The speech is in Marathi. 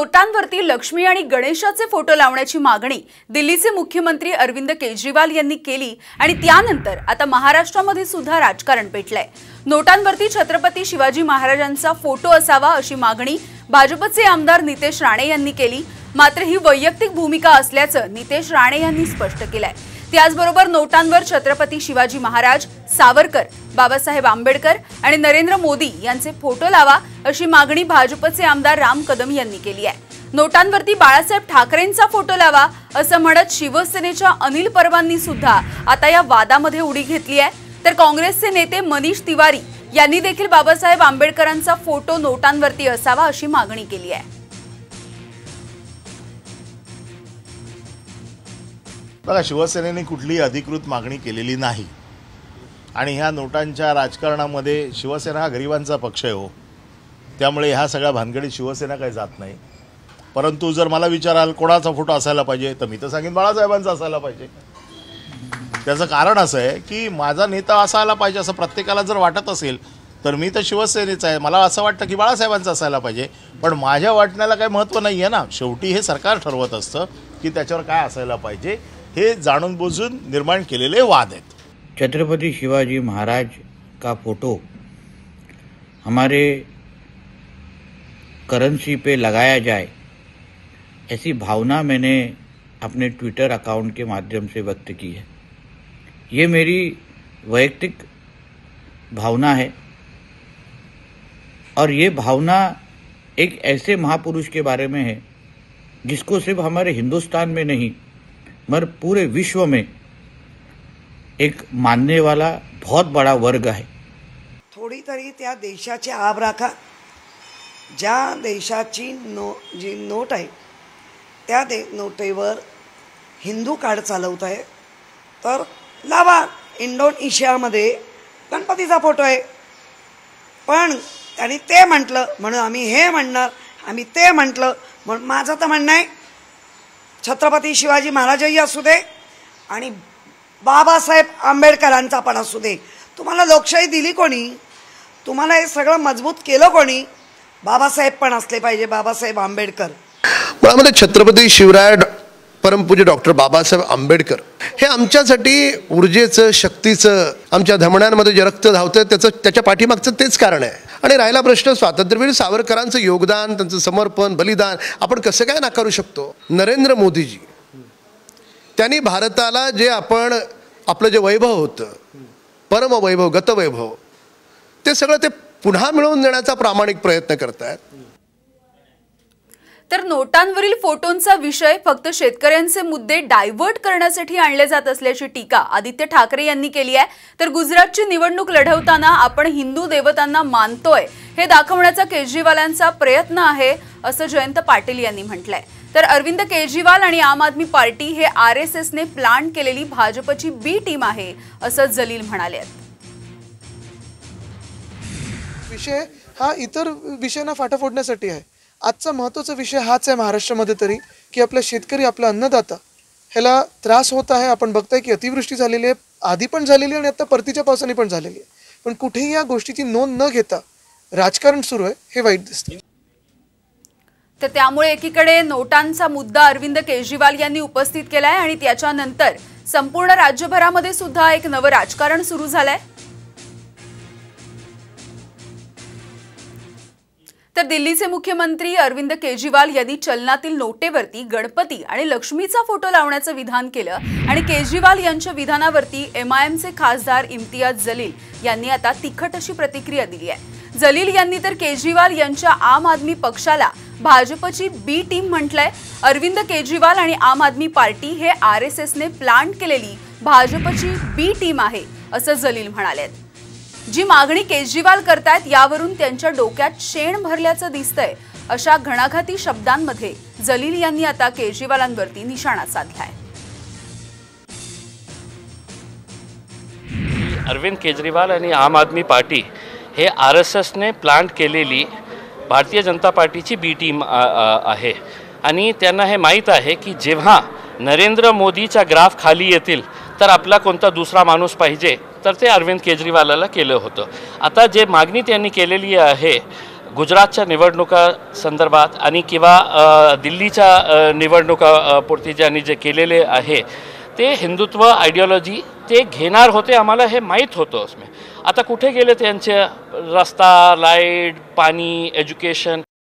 नोटांवरती लक्ष्मी आणि गणेशाचे फोटो लावण्याची मागणी दिल्लीचे मुख्यमंत्री अरविंद केजरीवाल यांनी केली आणि त्यानंतर आता महाराष्ट्रामध्ये सुद्धा राजकारण पेटलंय। नोटांवरती छत्रपती शिवाजी महाराजांचा फोटो असावा अशी मागणी भाजपचे आमदार नितेश राणे यांनी केली। मात्र ही वैयक्तिक भूमिका असल्याचं नितेश राणे यांनी स्पष्ट केलंय। त्याचबरोबर नोटांवर छत्रपती शिवाजी महाराज, सावरकर, बाबासाहेब आंबेडकर आणि नरेंद्र मोदी यांचे फोटो लावा अशी मागणी भाजपचे आमदार राम कदम यांनी केली आहे। नोटांवरती बाळासाहेब ठाकरेंचा फोटो लावा असं म्हणत शिवसेनेच्या अनिल परबांनी सुद्धा आता या वादामध्ये उडी घेतली आहे। तर काँग्रेसचे नेते मनीष तिवारी यांनी देखील बाबासाहेब आंबेडकरांचा फोटो नोटांवरती असावा अशी मागणी केली आहे। बघा, शिवसेनेने कुठलीही अधिकृत मागणी केलेली नाही आणि ह्या नोटांच्या राजकारणामध्ये शिवसेना हा गरिबांचा पक्ष आहे हो, त्यामुळे ह्या सगळ्या भानगडीत शिवसेना काही जात नाही। परंतु जर मला विचाराल कोणाचा फोटो असायला पाहिजे तर मी तर सांगेन बाळासाहेबांचा असायला पाहिजे। त्याचं कारण असं आहे की माझा नेता असायला पाहिजे असं प्रत्येकाला जर वाटत असेल तर मी तर शिवसेनेचा आहे, मला असं वाटतं की बाळासाहेबांचा असायला पाहिजे। पण माझ्या वाटण्याला काही महत्त्व नाही आहे ना, शेवटी हे सरकार ठरवत असतं की त्याच्यावर काय असायला पाहिजे। हे जाणून बुजून निर्माण केलेले वाद आहेत। छत्रपति शिवाजी महाराज का फोटो हमारे करेंसी पे लगाया जाए, ऐसी भावना मैंने अपने ट्विटर अकाउंट के माध्यम से व्यक्त की है। ये मेरी वैयक्तिक भावना है और ये भावना एक ऐसे महापुरुष के बारे में है जिसको सिर्फ हमारे हिंदुस्तान में नहीं मगर पूरे विश्व में एक मानने वाला बहुत बड़ा वर्ग है। थोड़ी तरी त्या देशाची आब राखा। ज्या देशाची जी नोट आहे त्या नोटेवर हिंदू कार्ड चालवत आहे तर लावा। इंडोनेशियामध्ये गणपतीचा फोटो आहे, पण त्यांनी ते म्हटलं म्हणून आम्ही हे म्हणणार, आम्ही ते म्हटलं म्हणून माझं तर म्हणणं आहे छत्रपती शिवाजी महाराजही असू दे आणि बाबासाहेब आंबेडकरांचा पण असू दे। तुम्हाला लोकशाही दिली कोणी? तुम्हाला हे सगळं मजबूत केलं कोणी? बाबासाहेब पण असले पाहिजे, बाबासाहेब आंबेडकर। मुळामध्ये छत्रपती शिवराय परमपूज्य डॉक्टर बाबासाहेब आंबेडकर हे आमच्यासाठी ऊर्जेचं, शक्तीचं, आमच्या धमन्यांमध्ये जे रक्त धावतं त्याच्या पाठीमागचं तेच कारण आहे। आणि राहिला प्रश्न स्वातंत्र्यवीर सावरकरांचं योगदान, त्यांचं समर्पण, बलिदान आपण कसं काय नाकारू शकतो? नरेंद्र मोदीजी त्यांनी भारताला जे आपलं जे वैभव होतं, परमवैभव, गतवैभव, ते सगळं ते पुन्हा मिळवून देण्याचा प्रामाणिक प्रयत्न करतायत। तर नोटांवरील फोटोंचा विषय फक्त शेतकऱ्यांचे मुद्दे डायव्हर्ट करण्यासाठी आणले जात असल्याची टीका आदित्य ठाकरे यांनी केली आहे। तर गुजरातची निवडणूक लढवताना आपण हिंदू देवतांना मानतोय हे दाखवण्याचा केजरीवालांचा प्रयत्न आहे असं जयंत पाटील यांनी म्हटलंय। तर अरविंद केजरीवाल आणि आम आदमी पार्टी हे आरएसएसने प्लान केलेली भाजपची बी टीम आहे असं जलील म्हणाले। विषय हा इतर विषयांना फाटा फोडण्यासाठी आहे। आजचा महत्त्वाचा विषय हाच आहे महाराष्ट्रामध्ये तरी की आपला शेतकरी, आपला अन्नदाता ह्याला त्रास होत आहे। आपण बघताय की अतिवृष्टी झालेली आहे, आधी पण झालेली आहे आणि आता परतीच्या पावसाने पण झालेली आहे, पण कुठेही या गोष्टीची नोंद न घेता राजकारण सुरू आहे, हे वाईट दिसतं। तर त्यामुळे एकीकडे नोटांचा मुद्दा अरविंद केजरीवाल यांनी उपस्थित केलाय आणि त्याच्यानंतर संपूर्ण राज्यभरामध्ये सुद्धा एक नवं राजकारण सुरू झालंय। तर दिल्लीचे मुख्यमंत्री अरविंद केजरीवाल यांनी चलनातील नोटेवरती गणपती आणि लक्ष्मीचा फोटो लावण्याचं विधान केलं आणि केजरीवाल यांच्या विधानावरती एमआयएमचे खासदार इम्तियाज जलील यांनी आता तिखट अशी प्रतिक्रिया दिली आहे। जलील यांनी तर केजरीवाल यांच्या आम आदमी पक्षाला भाजपची बी टीम म्हटलंय। अरविंद केजरीवाल आणि आम आदमी पार्टी हे आरएसएसने प्लान केलेली भाजपची बी टीम आहे असं जलील म्हणाले। जी मागणी केजरीवाल करतायत यावरून त्यांच्या डोक्यात शेण भरल्याचं दिसतंय अशा घणाघाती शब्दांमध्ये जलील यांनी आता केजरीवालांवरती निशाणा साधलाय। अरविंद केजरीवाल आणि आम आदमी पार्टी हे आरएसएसने प्लान केलेली भारतीय जनता पार्टीची बी टीम आहे आणि त्यांना हे माहीत आहे की जेव्हा नरेंद्र मोदीचा ग्राफ खाली येतील तर आपला कोणता दुसरा माणूस पाहिजे तर ते अरविंद केजरीवालाला केलं होतं। आता जे मागणी त्यांनी केलेली आहे गुजरातच्या निवडणुका संदर्भात आणि किंवा दिल्लीच्या निवडणुका पुरती ज्यांनी जे केलेले आहे ते हिंदुत्व आयडियोलॉजी ते घेणार होते, आम्हाला हे माहीत होतं. उसमें आता कुठे गेले त्यांचे रस्ता, लाईट, पाणी, एज्युकेशन